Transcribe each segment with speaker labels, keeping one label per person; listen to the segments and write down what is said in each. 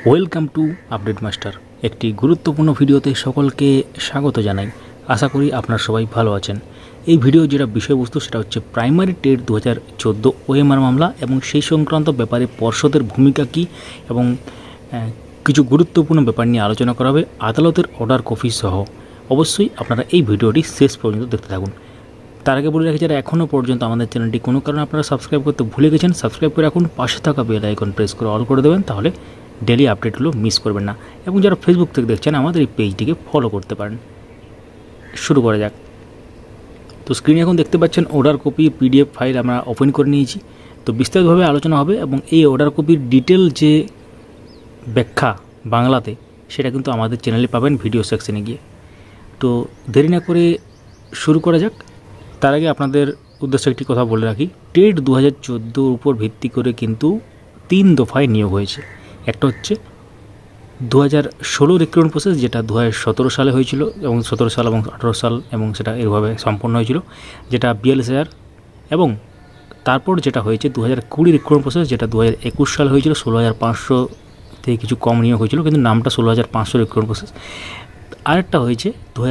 Speaker 1: Welcome to update master. একটি গুরুত্বপূর্ণ ভিডিওতে সকলকে স্বাগত জানাই। আশা করি আপনারা সবাই ভালো আছেন। এই ভিডিও যেটা বিষয়বস্তু সেটা হচ্ছে প্রাইমারি টেট 2014 ওএমআর মামলা এবং সেই সংক্রান্ত ব্যাপারে পর্ষদের ভূমিকা কী এবং কিছু গুরুত্বপূর্ণ ব্যাপার নিয়ে আলোচনা করা হবে আদালতের অর্ডার কপি সহ। অবশ্যই আপনারা এই ভিডিওটি শেষ পর্যন্ত দেখতে থাকুন। তার আগে বলে রাখি, যারা এখনও পর্যন্ত আমাদের চ্যানেলটি কোনো কারণে আপনারা সাবস্ক্রাইব করতে ভুলে গেছেন, সাবস্ক্রাইব করে রাখুন, পাশে থাকা বেল আইকন প্রেস করে অল করে দেবেন, তাহলে ডেলি আপডেটগুলো মিস করবেন না। এবং যারা ফেসবুক থেকে দেখছেন আমাদের এই পেজটিকে ফলো করতে পারেন। শুরু করা যাক। তো স্ক্রিনে এখন দেখতে পাচ্ছেন অর্ডার কপি পিডিএফ ফাইল আমরা ওপেন করে নিয়েছি। তো বিস্তারিতভাবে আলোচনা হবে এবং এই অর্ডার কপির ডিটেল যে ব্যাখ্যা বাংলাতে সেটা কিন্তু আমাদের চ্যানেলে পাবেন ভিডিও সেকশনে গিয়ে। তো দেরি না করে শুরু করা যাক। তার আগে আপনাদের উদ্দেশ্যে একটি কথা বলে রাখি, টেট 2014 উপর ভিত্তি করে কিন্তু 3 দফায় নিয়োগ হয়েছে। একটা হচ্ছে 2016 রিক্রুটমেন্ট প্রসেস, যেটা 2017 সালে হয়েছিল এবং 17 সাল এবং 18 সাল এবং সেটা এরভাবে সম্পন্ন হয়েছিল, যেটা 42,000। এবং তারপর যেটা হয়েছে 2020 রিক্রুটমেন্ট প্রসেস, যেটা 2021 সালে হয়েছিল, 16,500 থেকে কিছু কম নিয়োগ হয়েছিল, কিন্তু নামটা 16,500 রিক্রুটমেন্ট প্রসেস। আরেকটা হয়েছে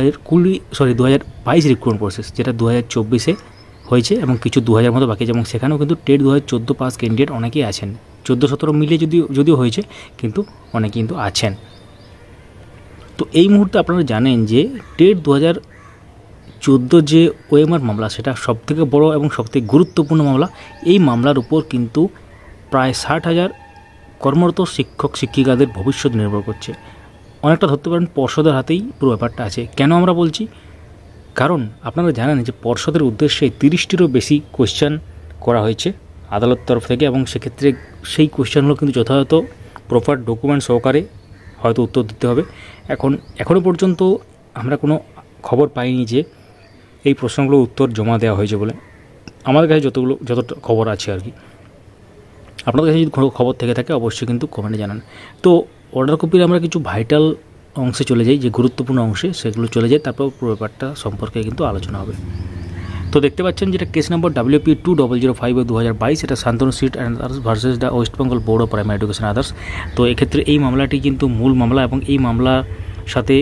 Speaker 1: 2022 রিক্রুটমেন্ট প্রসেস, যেটা 2024-এ হয়েছে এবং কিছু 2000 মতো বাকি আছে। এবং সেখানেও কিন্তু টেট 2014 পাস ক্যান্ডিডেট অনেকেই আছেন, 14-17 মিলিয়ে যদিও হয়েছে, কিন্তু অনেকে কিন্তু আছেন। তো এই মুহূর্তে আপনারা জানেন যে টেট 2014 যে ওএমআর মামলা, সেটা সবথেকে বড় এবং সবথেকে গুরুত্বপূর্ণ মামলা। এই মামলার উপর কিন্তু প্রায় 60,000 কর্মরত শিক্ষক শিক্ষিকাদের ভবিষ্যৎ নির্ভর করছে। অনেকটা ধরতে পারেন পর্ষদের হাতেই পুরো ব্যাপারটা আছে। কেন আমরা বলছি? কারণ আপনারা জানেন যে পর্ষদের উদ্দেশ্যে 30টিরও বেশি কোয়েশ্চেন করা হয়েছে আদালত তরফ থেকে, এবং সেক্ষেত্রে সেই কোয়েশ্চেনগুলো কিন্তু যথাযথ প্রপার ডকুমেন্ট সহকারে হয়তো উত্তর দিতে হবে। এখনও পর্যন্ত আমরা কোনো খবর পাইনি যে এই প্রশ্নগুলো উত্তর জমা দেওয়া হয়েছে বলে। আমাদের কাছে যতটা খবর আছে আর কি। আপনাদের কাছে যদি কোনো খবর থেকে থাকে অবশ্যই কিন্তু কমেন্টে জানান। তো অর্ডার কপির আমরা কিছু ভাইটাল অংশে চলে যাই, যে গুরুত্বপূর্ণ অংশে সেগুলো চলে যায়, তারপর পুরো ব্যাপারটা সম্পর্কে কিন্তু আলোচনা হবে। তো দেখতে পাচ্ছেন যেটা কেস নম্বর WP 2005/2022, এটা Shantanu Sit and others versus the West Bengal board of primary education others. তো এক্ষেত্রে এই মামলাটি কিন্তু মূল মামলা এবং এই মামলার সাথে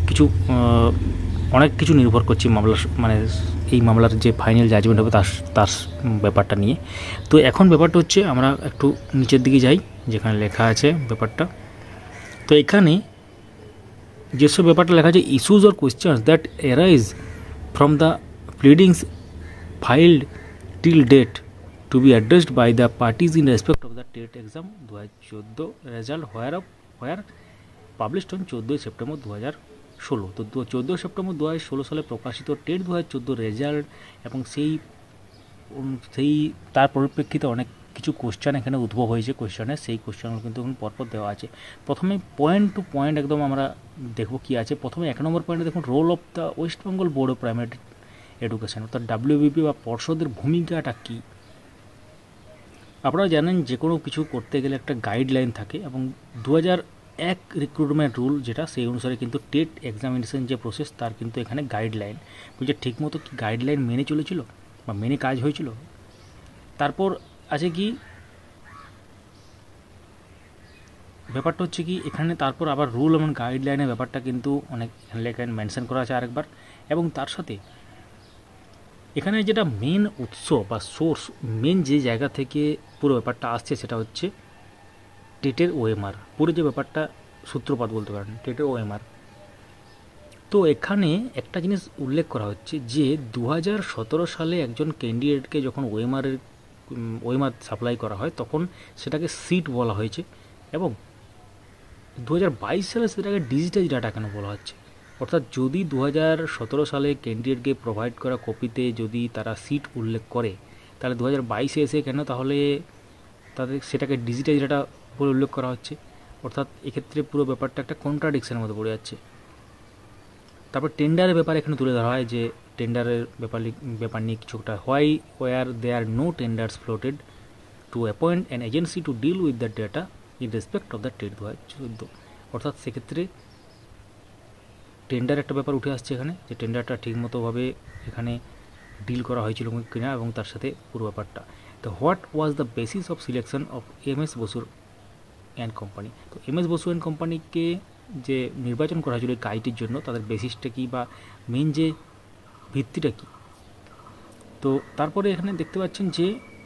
Speaker 1: অনেক কিছু নির্ভর করছে মানে এই মামলার যে ফাইনাল জাজমেন্ট হবে তার ব্যাপারটা নিয়ে। তো এখন ব্যাপারটা হচ্ছে, আমরা একটু নিচের দিকে যাই যেখানে লেখা আছে ব্যাপারটা। তো এখানে যেসব ব্যাপারটা লেখা আছে, issues or questions that arise from the pleadings filed till date to be addressed by the parties in respect of the TET exam 2014 result where published on 14 September 2016। তো 14 সেপ্টেম্বর 2016 সালে প্রকাশিত টেট 2014 রেজাল্ট এবং সেই তার পরিপ্রেক্ষিতে অনেক কিছু question এখানে উদ্ভব হয়েছে সেই কোশ্চেনগুলো কিন্তু এখন পরপর দেওয়া আছে। প্রথমে পয়েন্ট টু পয়েন্ট একদম আমরা দেখব কী আছে। প্রথমে 1 নম্বর পয়েন্টে দেখুন, role of the West Bengal board of primary education, অর্থাৎ WBP বা পর্ষদের ভূমিকাটা কী। আপনারা জানেন যে কোনো কিছু করতে গেলে একটা গাইডলাইন থাকে, এবং 2001 রিক্রুটমেন্ট রুল যেটা, সেই অনুসারে কিন্তু টেট এক্সামিনেশন যে প্রসেস তার কিন্তু এখানে গাইডলাইন বলছে ঠিকমতো কি গাইডলাইন মেনে চলেছিল বা মেনে কাজ হয়েছিল। তারপর আছে কি ব্যাপারটা হচ্ছে কি এখানে, তারপর আবার রুল এবং গাইডলাইনের ব্যাপারটা কিন্তু অনেক এখানে মেনশন করা আছে আরেকবার। এবং তার সাথে এখানে যেটা মেন উৎস বা সোর্স, মেন যে জায়গা থেকে পুরো ব্যাপারটা আসছে সেটা হচ্ছে টেটের ওএমআর। পুরো যে ব্যাপারটা সূত্রপাত বলতে পারেন টেটের ওএমআর। তো এখানে একটা জিনিস উল্লেখ করা হচ্ছে যে 2017 সালে একজন ক্যান্ডিডেটকে যখন ওএমআর সাপ্লাই করা হয় তখন সেটাকে সিট বলা হয়েছে, এবং 2022 সালে সেটাকে ডিজিটাল ডাটা কেন বলা হচ্ছে। অর্থাৎ যদি 2017 সালে ক্যান্ডিডেটকে প্রোভাইড করা কপিতে যদি তারা সিট উল্লেখ করে, তাহলে 2022-এ এসে কেন তাহলে তাদের সেটাকে ডিজিটাল ডাটা বলে উল্লেখ করা হচ্ছে। অর্থাৎ এক্ষেত্রে পুরো ব্যাপারটা একটা কন্ট্রাডিকশনের মধ্যে পড়ে যাচ্ছে। তারপর টেন্ডারের ব্যাপারে এখানে তুলে ধরা হয় যে টেন্ডারের ব্যাপার নিয়ে কিছুটা, were there no tenders floated to appoint an agency to deal with the data in respect of the TET 2014। অর্থাৎ সেক্ষেত্রে টেন্ডার একটা ব্যাপার উঠে আসছে এখানে, যে টেন্ডারটা ঠিকমতোভাবে এখানে ডিল করা হয়েছিল কিনা, এবং তার সাথে পুরো ব্যাপারটা। তো what was the basis of selection of MS বসুর অ্যান্ড কোম্পানি। তো এমএস বসু অ্যান্ড কোম্পানিকে যে নির্বাচন করা হয়েছিল এই কাজটির জন্য, তাদের বেসিসটা কী বা মেন যে ভিত্তিটা কী। তো তারপরে এখানে দেখতে পাচ্ছেন যে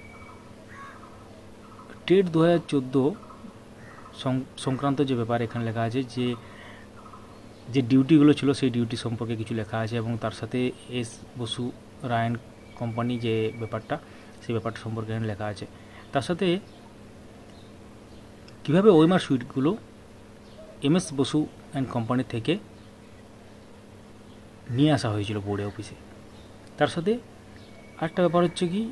Speaker 1: টেট 2014 সংক্রান্ত যে ব্যাপার এখানে লেখা আছে, যে ডিউটিগুলো ছিল সেই ডিউটি সম্পর্কে কিছু লেখা আছে, এবং তার সাথে এস বসু রায়ন কোম্পানি যে ব্যাপারটা, সেই ব্যাপারটা সম্পর্কে এখানে লেখা আছে। তার সাথে কীভাবে ওএমআর সুইটগুলো এমএস বসু অ্যান্ড কোম্পানি থেকে নিয়ে আসা হয়েছিল বোর্ডে অফিসে। তার সাথে আরেকটা ব্যাপার হচ্ছে কি,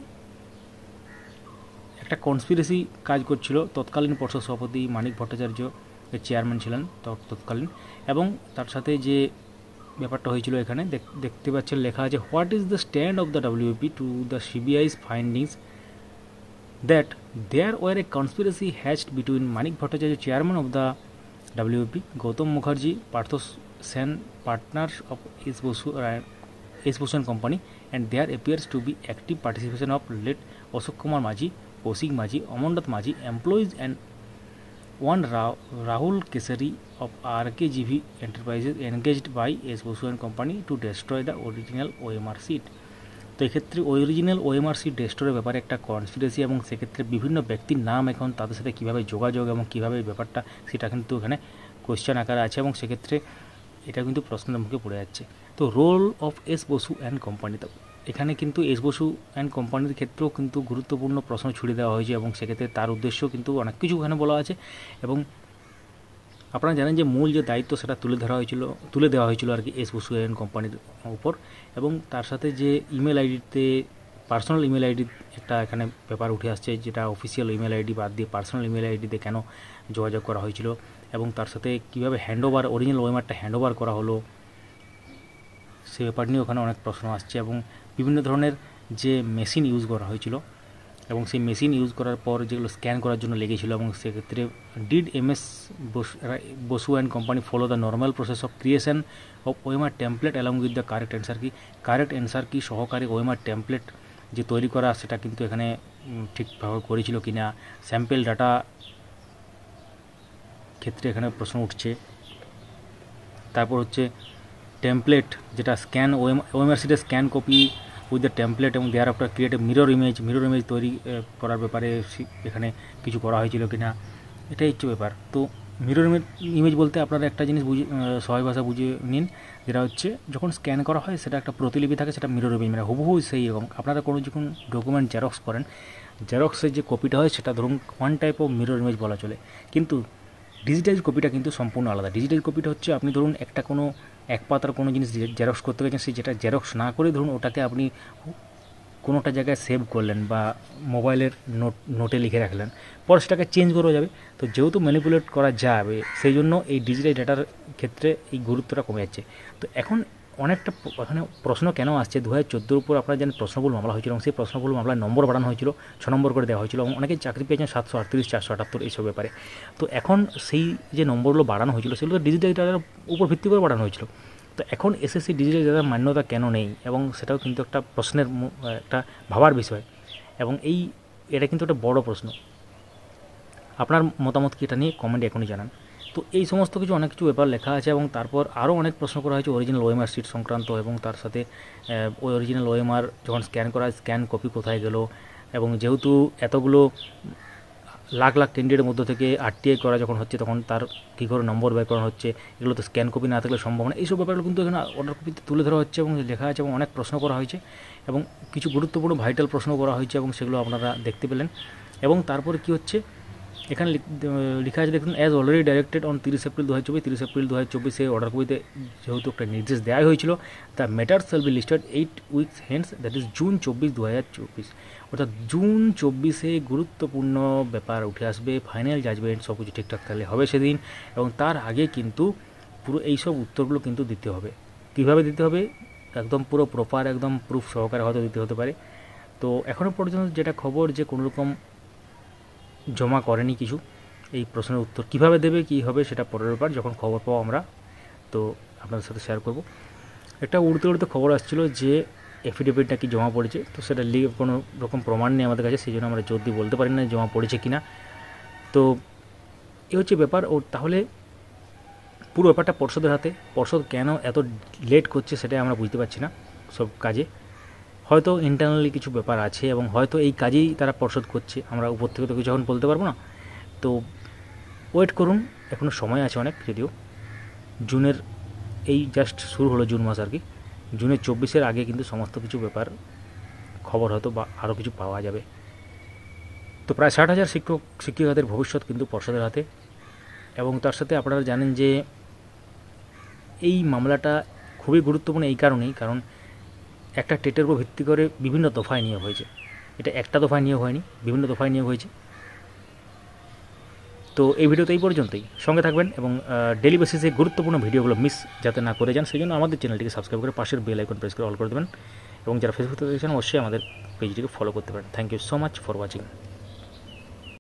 Speaker 1: একটা কনস্পিরেসি কাজ করছিল তৎকালীন পর্ষদ সভাপতি মানিক ভট্টাচার্য চেয়ারম্যান ছিলেন তৎকালীন, এবং তার সাথে যে ব্যাপারটা হয়েছিল এখানে দেখতে পাচ্ছেন লেখা আছে, what is the stand of the WP to the CBI's findings that there were a conspiracy hatched between Manik Bhattacharya chairman of the WP, Goutam Mukherjee, Partha Sen partners of S Basu and company, and there appears to be active participation of late Ashok Kumar Majhi, Kaushik Majhi, Amarnath Majhi, employees, and one Rahul Kesari of RKGV Enterprises engaged by S. Bosu and Company to destroy the original OMR seat. তো এক্ষেত্রে original OMR sheet ডেস্ট্রয়ের ব্যাপারে একটা conspiracy, এবং সেক্ষেত্রে বিভিন্ন ব্যক্তির নাম এখন তাদের সাথে কীভাবে যোগাযোগ এবং কীভাবে ব্যাপারটা সেটা কিন্তু এখানে কোয়েশ্চেন আকারে আছে, এবং সেক্ষেত্রে এটা কিন্তু প্রশ্নের মুখে পড়ে যাচ্ছে। তো role of S Basu and company, তো এখানে কিন্তু এস বসু অ্যান্ড কোম্পানির ক্ষেত্রেও কিন্তু গুরুত্বপূর্ণ প্রশ্ন ছুড়ে দেওয়া হয়েছে, এবং সেক্ষেত্রে তার উদ্দেশ্য কিন্তু অনেক কিছু এখানে বলা আছে। এবং আপনারা জানেন যে মূল যে দায়িত্ব সেটা তুলে দেওয়া হয়েছিল আর কি এস বসু অ্যান্ড কোম্পানির উপর, এবং তার সাথে যে ইমেল আইডিতে পার্সোনাল ইমেল আইডি একটা এখানে ব্যাপার উঠে আসছে, যেটা অফিসিয়াল ইমেল আইডি বাদ দিয়ে পার্সোনাল ইমেল আইডিতে কেন যোগাযোগ করা হয়েছিল, এবং তার সাথে কীভাবে অরিজিনাল ওএমআরটা হ্যান্ডওভার করা হলো, সে ব্যাপার নিয়ে ওখানে অনেক প্রশ্ন আসছে। এবং বিভিন্ন ধরনের যে মেশিন ইউজ করা হয়েছিল, এবং সেই মেশিন ইউজ করার পর যেগুলো স্ক্যান করার জন্য লেগেছিল, এবং সেক্ষেত্রে did MS Basu and company follow the normal process of creation of OMR template along with the correct answer key সহকারী ওএমআর টেমপ্লেট যে তৈরি করা সেটা কিন্তু এখানে ঠিকভাবে করেছিল কিনা, স্যাম্পেল ডাটা ক্ষেত্রে এখানে প্রশ্ন উঠছে। তারপর হচ্ছে টেমপ্লেট যেটা স্ক্যান ওএমআর সিটের scan copy with the template, এবং thereafter create mirror image তৈরি করার ব্যাপারে এখানে কিছু করা হয়েছিল কিনা, এটাই হচ্ছে ব্যাপার। তো মিরর ইমেজ বলতে আপনারা একটা জিনিস সবাই ভাষা বুঝে নিন, যেটা হচ্ছে যখন স্ক্যান করা হয় সেটা একটা প্রতিলিপি থাকে, সেটা মিরর ইমেজ, মানে হুবহু সেই রকম। আপনারা কোনো যখন ডকুমেন্ট জেরক্স করেন, জেরক্সের যে কপিটা হয় সেটা ধরুন one type of mirror image বলা চলে, কিন্তু ডিজিটাইজ কপিটা কিন্তু সম্পূর্ণ আলাদা। ডিজিটাইজ কপিটা হচ্ছে আপনি ধরুন একটা কোনো এক পাতার কোনো জিনিস জেরক্স করতে গেছেন, সেই যেটা জেরক্স না করে ধরুন ওটাকে আপনি কোনোটা জায়গায় সেভ করলেন বা মোবাইলের নোটে লিখে রাখলেন, পরে সেটাকে চেঞ্জ করা যাবে। তো যেহেতু ম্যানিপুলেট করা যাবে, সেই জন্য এই ডিজিটাল ডাটার ক্ষেত্রে এই গুরুত্বটা কমে যাচ্ছে। তো এখন অনেকটা এখানে প্রশ্ন কেন আসছে, 2014 উপর আপনারা জানেন প্রশ্নবহুল মামলা হয়েছিল, এবং সেই প্রশ্নবহুল মামলায় নম্বর বাড়ানো হয়েছিল, 6 নম্বর করে দেওয়া হয়েছিল, এবং অনেকেই চাকরি পেয়েছেন 738, 478 এইসব ব্যাপারে। তো এখন সেই যে নম্বরগুলো বাড়ানো হয়েছিল সেগুলো ডিজিটাল ডাটার উপর ভিত্তি করে বাড়ানো হয়েছিল। তো এখন এসএসসি ডিজিটাল ডাটার মান্যতা কেন নেই, এবং সেটাও কিন্তু একটা প্রশ্নের একটা ভাবার বিষয়, এবং এটা কিন্তু একটা বড় প্রশ্ন। আপনার মতামত কি এটা নিয়ে কমেন্টে এখনই জানান। তো এই সমস্ত কিছু অনেক কিছু ব্যাপার লেখা আছে, এবং তারপর আরও অনেক প্রশ্ন করা হয়েছে অরিজিনাল ওএমআর সিট সংক্রান্ত, এবং তার সাথে ওই অরিজিনাল ওএমআর যখন স্ক্যান করা হয় স্ক্যান কপি কোথায় গেল, এবং যেহেতু এতগুলো লাখ লাখ ক্যান্ডিডেটের মধ্যে থেকে আরটিআই করা যখন হচ্ছে তখন তার কী করে নম্বর বের করানো হচ্ছে, এগুলো তো স্ক্যান কপি না থাকলে সম্ভব না। এইসব ব্যাপারগুলো কিন্তু এখানে অর্ডার কপিতে তুলে ধরা হচ্ছে এবং লেখা আছে, এবং অনেক প্রশ্ন করা হয়েছে, এবং কিছু গুরুত্বপূর্ণ ভাইটাল প্রশ্ন করা হয়েছে, এবং সেগুলো আপনারা দেখতে পেলেন। এবং তারপরে কী হচ্ছে এখানে লেখা আছে দেখুন, as already directed on 30 April 2024, 30 April 2024 order কপিতে যেহেতু একটা নির্দেশ দেওয়া হয়েছিল, the matter shall be listed 8 weeks hence, that is June 24, 2024, অর্থাৎ জুন 24 গুরুত্বপূর্ণ ব্যাপার উঠে আসবে, ফাইনাল জাজমেন্ট সব কিছু ঠিকঠাক থাকলে হবে সেদিন, এবং তার আগে কিন্তু পুরো এইসব উত্তরগুলো কিন্তু দিতে হবে। কীভাবে দিতে হবে, একদম পুরো প্রপার একদম প্রুফ সহকারে হয়তো দিতে হতে পারে। তো এখনও পর্যন্ত যেটা খবর যে কোনোরকম জমা করেনি কিছু, এই প্রশ্নের উত্তর কীভাবে দেবে কী হবে সেটা পরের ব্যাপার, যখন খবর পাবো আমরা তো আপনাদের সাথে শেয়ার করব। একটা উড়তে উড়তে খবর আসছিল যে এফিডেভিট নাকি জমা পড়েছে, তো সেটা কোনো রকম প্রমাণ নেই আমাদের কাছে, সেই জন্য আমরা জোর দিয়ে বলতে পারি না জমা পড়েছে কিনা। তো এই হচ্ছে ব্যাপার। ও তাহলে পুরো ব্যাপারটা পর্ষদের হাতে। পর্ষদ কেন এত লেট করছে সেটাই আমরা বুঝতে পারছি না সব কাজে। হয়তো ইন্টারনালি কিছু ব্যাপার আছে এবং হয়তো এই কাজেই তারা পর্ষদ করছে, আমরা উপর থেকে তো কিছু এখন বলতে পারবো না। তো ওয়েট করুন, এখনও সময় আছে অনেক। যদিও জুনের এই জাস্ট শুরু হলো জুন মাস আর কি, জুনের 24-এর আগে কিন্তু সমস্ত কিছু ব্যাপার খবর হয়তো বা আরও কিছু পাওয়া যাবে। তো প্রায় 60,000 শিক্ষিকাদের ভবিষ্যৎ কিন্তু পর্ষদের হাতে। এবং তার সাথে আপনারা জানেন যে এই মামলাটা খুবই গুরুত্বপূর্ণ এই কারণেই, কারণ একটা টেটের উপর ভিত্তি করে বিভিন্ন দফায় নিয়োগ হয়েছে। এটা একটা দফায় নিয়োগ হয়নি, বিভিন্ন দফায় নিয়োগ হয়েছে। তো এই ভিডিওতে এই পর্যন্তই। সঙ্গে থাকবেন এবং ডেলি বেসিসে গুরুত্বপূর্ণ ভিডিওগুলো মিস যাতে না করে যান, সেই জন্য আমাদের চ্যানেলটিকে সাবস্ক্রাইব করে পাশের বেল আইকন প্রেস করে অল করে দেবেন। এবং যারা ফেসবুক থেকে দেখছেন অবশ্যই আমাদের পেজটিকে ফলো করতে পারেন। Thank you so much for watching.